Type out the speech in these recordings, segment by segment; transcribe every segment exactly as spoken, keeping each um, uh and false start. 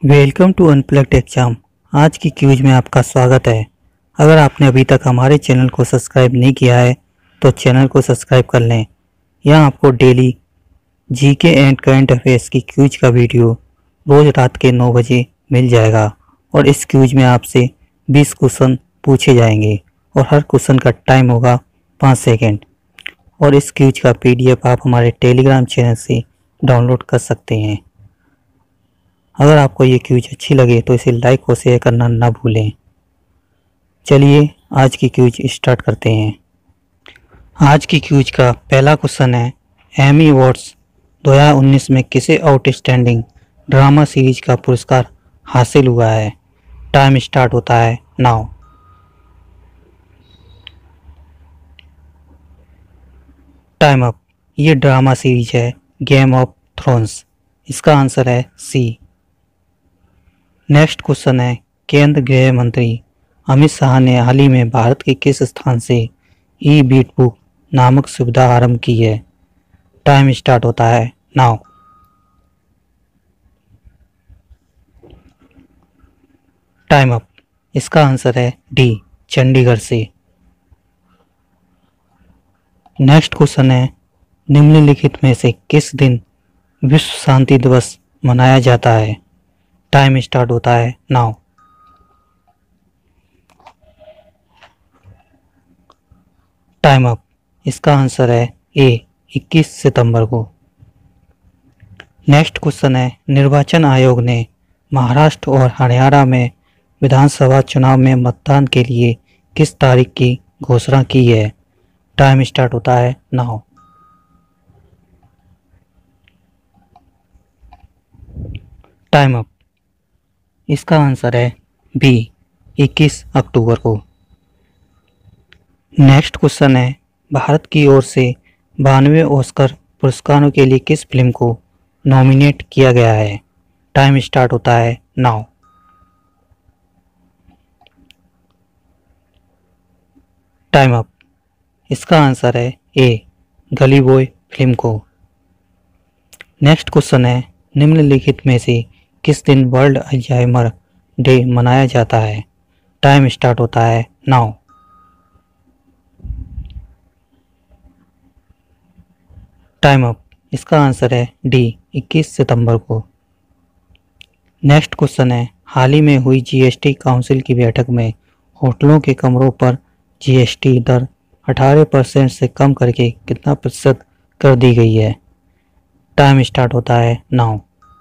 Welcome to unplugged exam. आज की quiz में आपका स्वागत है। अगर आपने अभी तक हमारे चैनल को सब्सक्राइब नहीं किया है तो चैनल को सब्सक्राइब कर लें। यहाँ आपको daily GK and current affairs की क्विज का वीडियो रोज रात के नौ बजे मिल जाएगा और इस क्विज में आपसे बीस क्वेश्चन पूछे जाएंगे और हर क्वेश्चन का टाइम होगा पाँच सेकेंड। और इस क्विज का पीडीएफ आप हमारे टेलीग्राम चैनल से डाउनलोड कर सकते हैं। अगर आपको ये क्विज अच्छी लगे तो इसे लाइक और शेयर करना ना भूलें। चलिए आज की क्विज स्टार्ट करते हैं। आज की क्विज का पहला क्वेश्चन है, एमी अवार्ड्स दो हज़ार उन्नीस में किसे आउटस्टैंडिंग ड्रामा सीरीज का पुरस्कार हासिल हुआ है। टाइम स्टार्ट होता है नाउ। Time up. ये ड्रामा सीरीज है गेम ऑफ थ्रोन्स। इसका आंसर है सी। नेक्स्ट क्वेश्चन है, केंद्रीय गृह मंत्री अमित शाह ने हाल ही में भारत के किस स्थान से ई बीट बुक नामक सुविधा आरंभ की है। टाइम स्टार्ट होता है नाउ। Time up. इसका आंसर है डी, चंडीगढ़ से। नेक्स्ट क्वेश्चन है, निम्नलिखित में से किस दिन विश्व शांति दिवस मनाया जाता है। टाइम स्टार्ट होता है नाउ। Time up. इसका आंसर है ए, इक्कीस सितंबर को। नेक्स्ट क्वेश्चन है, निर्वाचन आयोग ने महाराष्ट्र और हरियाणा में विधानसभा चुनाव में मतदान के लिए किस तारीख की घोषणा की है। टाइम स्टार्ट होता है नाउ। Time up. इसका आंसर है बी, इक्कीस अक्टूबर को। नेक्स्ट क्वेश्चन है, भारत की ओर से बानवे ऑस्कर पुरस्कारों के लिए किस फिल्म को नॉमिनेट किया गया है। टाइम स्टार्ट होता है नाउ। Time up. इसका आंसर है ए, गली बॉय फिल्म को। नेक्स्ट क्वेश्चन है, निम्नलिखित में से किस दिन वर्ल्ड अल्जाइमर डे मनाया जाता है। टाइम स्टार्ट होता है नाउ। Time up. इसका आंसर है डी, इक्कीस सितंबर को। नेक्स्ट क्वेश्चन है, हाल ही में हुई जीएसटी काउंसिल की बैठक में होटलों के कमरों पर जीएसटी दर अठारह परसेंट से कम करके कितना प्रतिशत कर दी गई है। टाइम स्टार्ट होता है नाउ।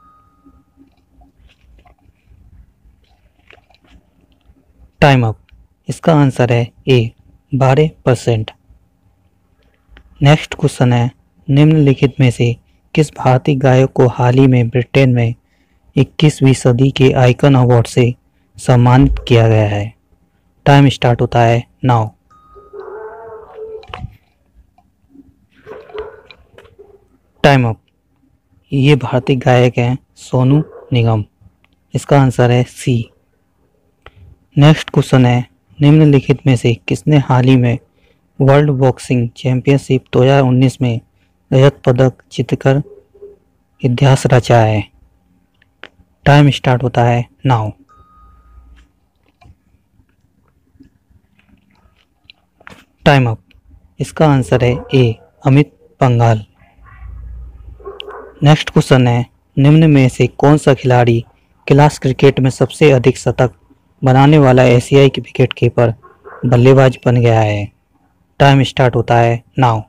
Time up. इसका आंसर है ए, बारह परसेंट। नेक्स्ट क्वेश्चन है, निम्नलिखित में से किस भारतीय गायक को हाल ही में ब्रिटेन में इक्कीसवीं सदी के आइकन अवार्ड से सम्मानित किया गया है। टाइम स्टार्ट होता है नाउ। Time up. ये भारतीय गायक हैं सोनू निगम। इसका आंसर है सी। नेक्स्ट क्वेश्चन है, निम्नलिखित में से किसने हाल ही में वर्ल्ड बॉक्सिंग चैंपियनशिप दो हज़ार उन्नीस में रजत पदक जीतकर इतिहास रचा है। टाइम स्टार्ट होता है नाउ। Time up. इसका आंसर है A, Amit Panghal. Next question है, निम्न में से कौन सा खिलाड़ी क्लास क्रिकेट में सबसे अधिक शतक बनाने वाला एशियाई विकेट कीपर बल्लेबाज बन गया है। टाइम स्टार्ट होता है नाउ।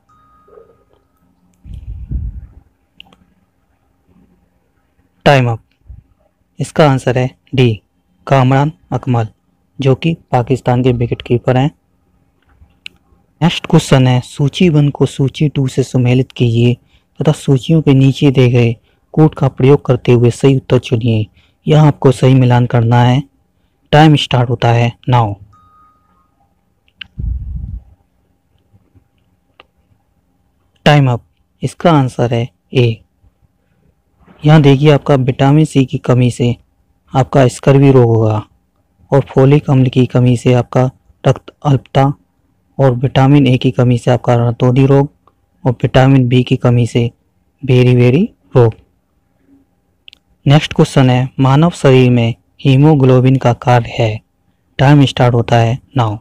Time up. इसका आंसर है डी, कामरान अकमल, जो कि पाकिस्तान के विकेट कीपर हैं। नेक्स्ट क्वेश्चन है, सूची वन को सूची टू से सम्मिलित कीजिए तथा सूचियों के नीचे दिए गए कोड का प्रयोग करते हुए सही उत्तर चुनिए। यह आपको सही मिलान करना है। टाइम स्टार्ट होता है नाउ। Time up. इसका आंसर है ए। यहाँ देखिए, आपका विटामिन सी की कमी से आपका स्कर्वी रोग होगा और फोलिक अम्ल की कमी से आपका रक्त अल्पता और विटामिन ए की कमी से आपका रतौंधी रोग और विटामिन बी की कमी से बेरी बेरी रोग। नेक्स्ट क्वेश्चन है मानव शरीर में हीमोग्लोबिन का कार्य है। टाइम स्टार्ट होता है नाउ।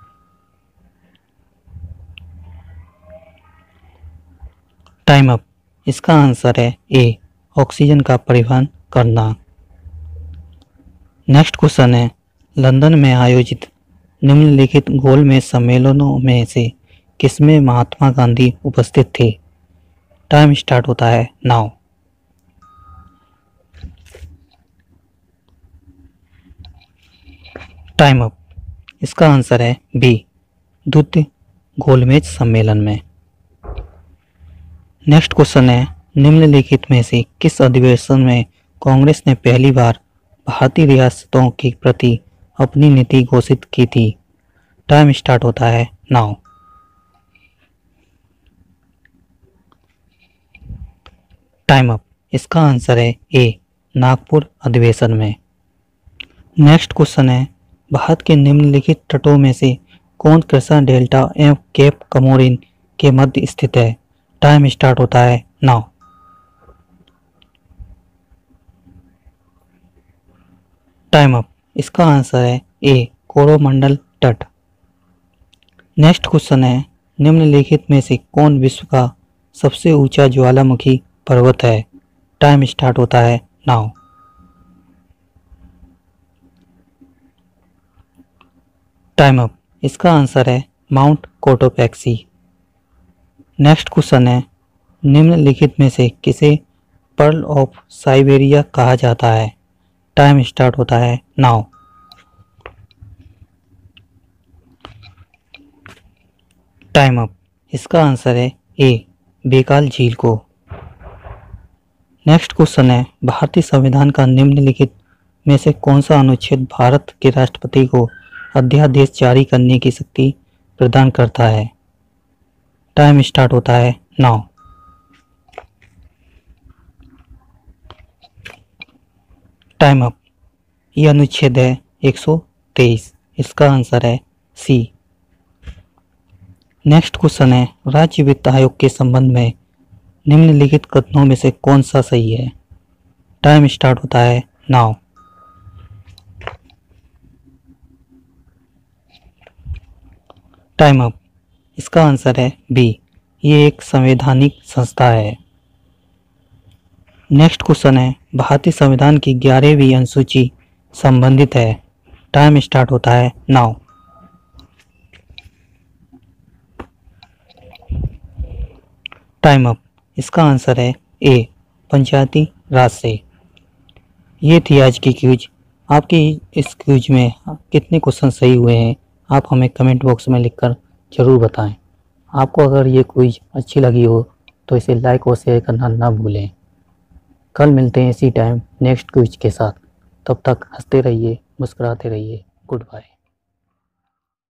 Time up. इसका आंसर है ए ऑक्सीजन का परिवहन करना। नेक्स्ट क्वेश्चन है लंदन में आयोजित निम्नलिखित गोलमेज सम्मेलनों में से किसमें महात्मा गांधी उपस्थित थे। टाइम स्टार्ट होता है नाउ। Time up. इसका आंसर है बी द्वितीय गोलमेज सम्मेलन में। नेक्स्ट क्वेश्चन है निम्नलिखित में से किस अधिवेशन में कांग्रेस ने पहली बार भारतीय रियासतों के प्रति अपनी नीति घोषित की थी। टाइम स्टार्ट होता है नाउ। Time up. इसका आंसर है ए नागपुर अधिवेशन में। नेक्स्ट क्वेश्चन है भारत के निम्नलिखित तटों में से कौन कृष्णा डेल्टा एवं केप कमोरिन के मध्य स्थित है। टाइम स्टार्ट होता है नाउ। Time up. इसका आंसर है ए कोरोमंडल तट। नेक्स्ट क्वेश्चन है निम्नलिखित में से कौन विश्व का सबसे ऊंचा ज्वालामुखी पर्वत है। टाइम स्टार्ट होता है नाउ। Time up. इसका आंसर है माउंट कोटोपैक्सी। नेक्स्ट क्वेश्चन है निम्नलिखित में से किसे पर्ल ऑफ साइबेरिया कहा जाता है। टाइम स्टार्ट होता है नाउ। Time up. इसका आंसर है ए बेकाल झील को। नेक्स्ट क्वेश्चन है भारतीय संविधान का निम्नलिखित में से कौन सा अनुच्छेद भारत के राष्ट्रपति को अध्यादेश जारी करने की शक्ति प्रदान करता है। टाइम स्टार्ट होता है नाउ। Time up. यह अनुच्छेद है एक सौ तेईस। इसका आंसर है सी। नेक्स्ट क्वेश्चन है राज्य वित्त आयोग के संबंध में निम्नलिखित कथनों में से कौन सा सही है। टाइम स्टार्ट होता है नाउ। Time up. इसका आंसर है बी ये एक संवैधानिक संस्था है। नेक्स्ट क्वेश्चन है भारतीय संविधान की ग्यारहवीं अनुसूची संबंधित है। टाइम स्टार्ट होता है नाउ। Time up. इसका आंसर है ए पंचायती राज से। ये थी आज की क्विज। आपकी इस क्विज में कितने क्वेश्चन सही हुए हैं आप हमें कमेंट बॉक्स में लिखकर ज़रूर बताएं। आपको अगर ये क्विज अच्छी लगी हो तो इसे लाइक और शेयर करना ना भूलें। कल मिलते हैं इसी टाइम नेक्स्ट क्विज के साथ। तब तक हंसते रहिए, मुस्कुराते रहिए। Good bye.